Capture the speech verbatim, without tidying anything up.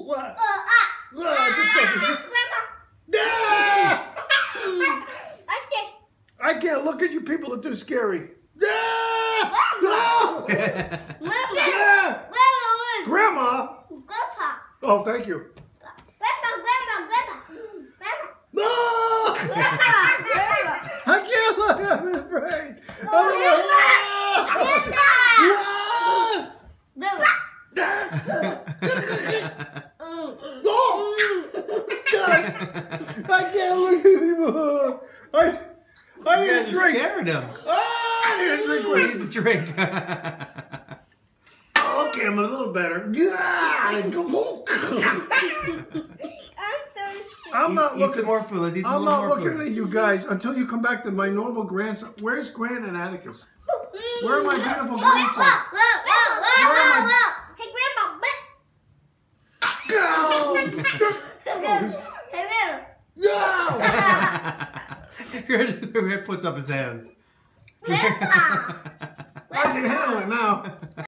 What? Uh, ah. Uh, just go. Grandma. Ah! What's this? I can't look at you people. Are too scary. Ah! No! Grandma. Ah! Grandma. Grandma. Grandpa. Oh, thank you. Grandma. Grandma. Grandma. Grandma. No! Grandma. Grandma. I can't look. I'm afraid. Grandma. I can't look at people. I, I You need a guys are drink. scaring him. Ah, I need a drink. He Wait. needs a drink. Oh, okay, I'm a little better. Yeah, go. I'm not eat, looking. eat some more food. Let's eat some I'm little not more looking food. at you guys until you come back to my normal grandson. Where's Gran and Atticus? Where are my beautiful grandsons? Hey, Grandma. Go! Hey, Grandma. No! Red puts up his hands. Grandpa. I can handle it now.